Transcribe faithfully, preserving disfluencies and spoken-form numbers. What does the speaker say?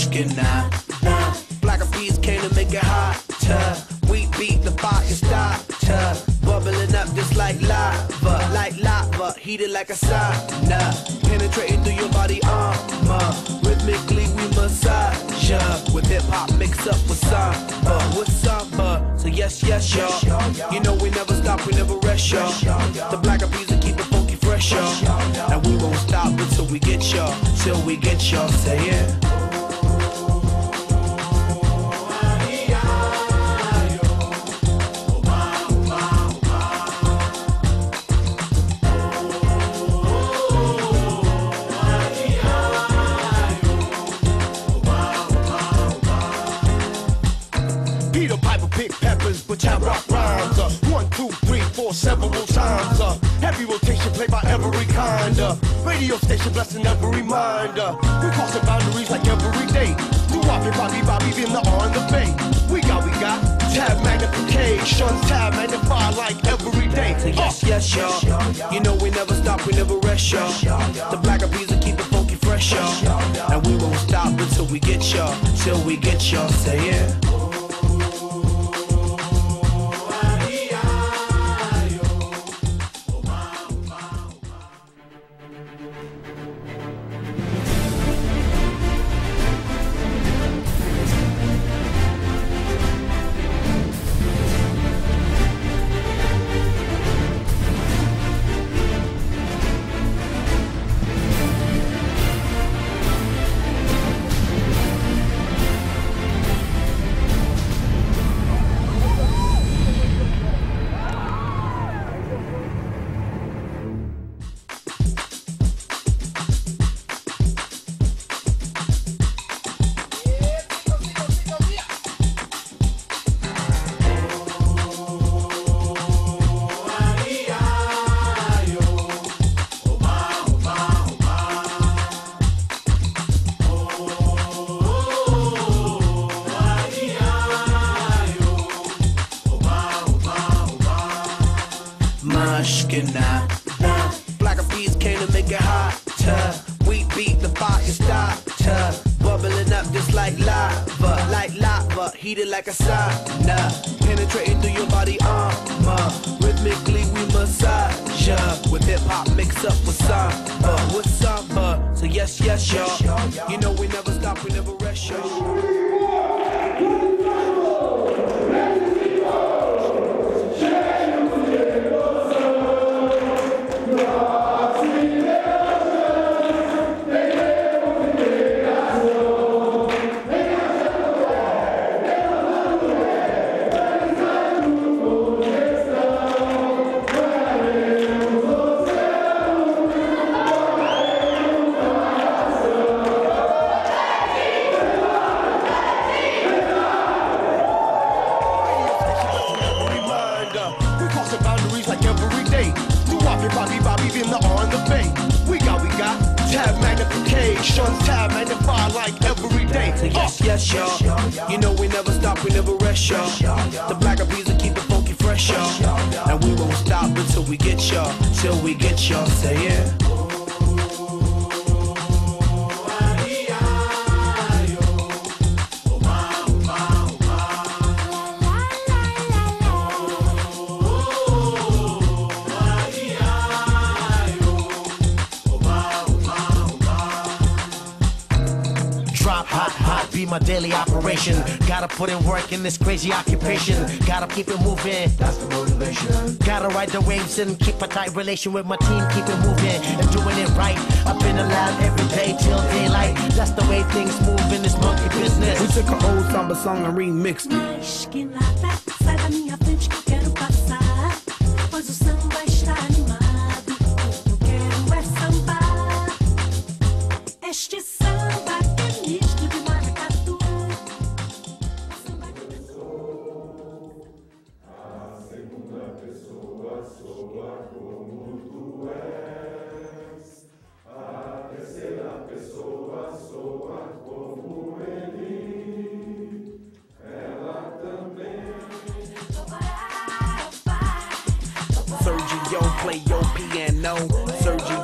Mushkin now. Black of peas came to make it hotter. We beat the fire starter. Bubbling up just like lava. Like lava, heated like a sauna. Penetrating through your body armor. Rhythmically we massage ya. With hip hop mixed up with samba. With samba. So yes, yes, y'all. You know we never stop, we never rest, y'all. The black of peas will keep it funky fresh, y'all. And we won't stop until we get y'all. Till we get y'all, say it. Peter Piper pick peppers, but I rock rhymes. Uh, one, two, three, four, several times. Uh, heavy rotation played by every kind. Uh, radio station blessing every mind. Uh, we crossing boundaries like every day. Do Bobby, Bobby, Bobby, in the on the bay. We got, we got tab magnification, tab magnified like every day. So yes, yes, y'all. You know we never stop, we never rest, y'all. The black of bees will keep it funky fresh, y'all. And we won't stop until we get y'all. Till we get y'all, say it. Now. Black of peas came to make it hotter. We beat the fire starter. Bubbling up just like lava. Like lava, heated like a sauna. Penetrating through your body armor. Rhythmically we massage ya. With hip hop mixed up with samba. With samba. So yes, yes, y'all. You know we never stop, we never rest, y'all. Bobby, Bobby, in the on the bay. We got, we got tab magnification, tab magnified like every day. So yes, yes, y'all. You know we never stop, we never rest, y'all. The black of bees will keep it funky fresh, y'all. And we won't stop until we get y'all. Till we get y'all, say it. Hot, hot, be my daily operation. Gotta put in work in this crazy occupation. Gotta keep it moving, that's the motivation. Gotta ride the waves and keep a tight relation with my team. Keep it moving and doing it right. Up in the lab every day till daylight. That's the way things move in this monkey business. We took an old samba song and remixed it. Sai da minha frente que eu quero passar, pois o samba está animado. Eu quero é sambar. Este samba que é misto de maracatu. A segunda pessoa soa como tu és. A terceira pessoa soa como ele. Ela também. Sergio, play your piano. Sergio,